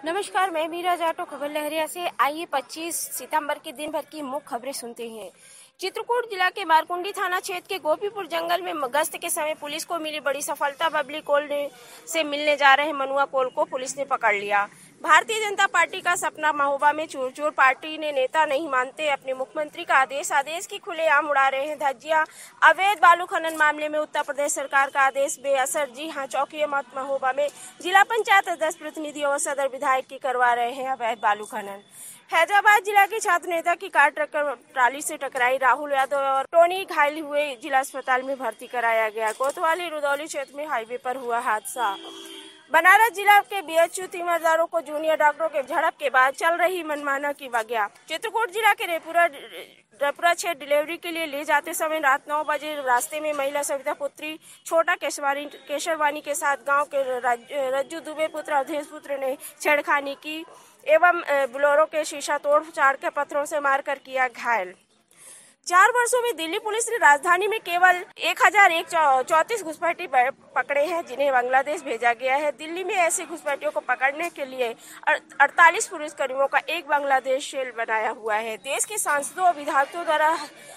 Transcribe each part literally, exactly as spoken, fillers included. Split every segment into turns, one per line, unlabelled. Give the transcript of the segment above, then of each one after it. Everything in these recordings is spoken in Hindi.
नमस्कार, मैं मीरा जाटो खबर लहरिया से। आइए पच्चीस सितंबर के दिन भर की मुख्य खबरें सुनते हैं। चित्रकूट जिला के मारकुंडी थाना क्षेत्र के गोपीपुर जंगल में गश्त के समय पुलिस को मिली बड़ी सफलता। बबली कोल से मिलने जा रहे मनुआ कोल को पुलिस ने पकड़ लिया। भारतीय जनता पार्टी का सपना महोबा में चूर चूर। पार्टी ने नेता नहीं मानते अपने मुख्यमंत्री का आदेश। आदेश की खुलेआम उड़ा रहे हैं धज्जियां। अवैध बालू खनन मामले में उत्तर प्रदेश सरकार का आदेश बेअसर। जी हां, चौकी मत महोबा में जिला पंचायत अध्यक्ष प्रतिनिधि और सदर विधायक की करवा रहे हैं अवैध बालू खनन। हैदराबाद जिला के छात्र नेता की कार ट्रैक्टर ट्राली से टकराई। राहुल यादव और टोनी घायल हुए, जिला अस्पताल में भर्ती कराया गया। कोतवाली रुदौली क्षेत्र में हाईवे पर हुआ हादसा। बनारस जिला के बीएचयू तीमारदारों को जूनियर डॉक्टरों के झड़प के बाद चल रही मनमाना की वजह। चित्रकूट जिला के रेपुरा रपुरा क्षेत्र डिलीवरी के लिए ले जाते समय रात नौ बजे रास्ते में महिला सविता पुत्री छोटा केशवानी केशरवानी के साथ गांव के रज्जू दुबे पुत्र अवधेश पुत्र ने छेड़खानी की एवं बोलेरो के शीशा तोड़ चार के पत्थरों से मारकर किया घायल। चार वर्षों में दिल्ली पुलिस ने राजधानी में केवल एक हजार एक चौतीस घुसपैठी पकड़े हैं, जिन्हें बांग्लादेश भेजा गया है। दिल्ली में ऐसे घुसपैठियों को पकड़ने के लिए अड़तालीस पुलिसकर्मियों का एक बांग्लादेश सेल बनाया हुआ है। देश के सांसदों और विधायकों द्वारा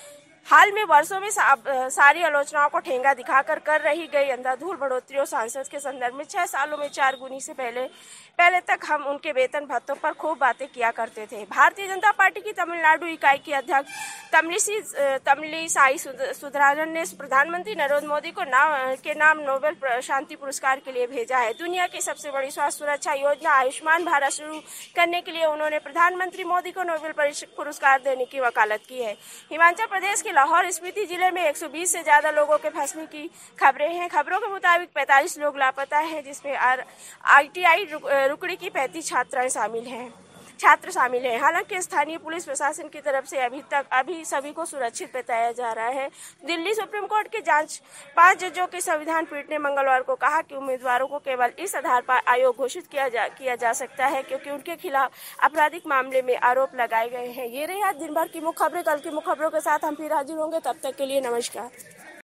हाल में वर्षों में सा, सारी आलोचनाओं को ठेंगा दिखाकर कर रही गई अंधाधुंध बढ़ोतरी और सांसद के संदर्भ में छह सालों में चार गुनी से पहले पहले तक हम उनके वेतन भत्तों पर खूब बातें किया करते थे। भारतीय जनता पार्टी की तमिलनाडु इकाई की अध्यक्ष तमिलिसी तमिलिसाई सुंदरराजन ने प्रधानमंत्री नरेंद्र मोदी को नाम के नाम नोबेल शांति पुरस्कार के लिए भेजा है। दुनिया की सबसे बड़ी स्वास्थ्य सुरक्षा योजना आयुष्मान भारत शुरू करने के लिए उन्होंने प्रधानमंत्री मोदी को नोबेल पुरस्कार देने की वकालत की है। हिमाचल प्रदेश के लाहौर स्पीति जिले में एक सौ बीस से ज्यादा लोगों के फंसने की खबरें हैं। खबरों के मुताबिक पैंतालीस लोग लापता हैं, जिसमें आईटीआई रुकड़ी की पैंतीस छात्राएं शामिल हैं छात्र शामिल हैं। हालांकि स्थानीय पुलिस प्रशासन की तरफ से अभी तक अभी सभी को सुरक्षित बताया जा रहा है। दिल्ली सुप्रीम कोर्ट के जांच पांच जजों की संविधान पीठ ने मंगलवार को कहा कि उम्मीदवारों को केवल इस आधार पर आयोग घोषित किया जा किया जा सकता है क्योंकि उनके खिलाफ आपराधिक मामले में आरोप लगाए गए हैं। ये रही आज दिन भर की मुख्य खबरें। कल की मुख्य खबरों के साथ हम फिर हाजिर होंगे। तब तक के लिए नमस्कार।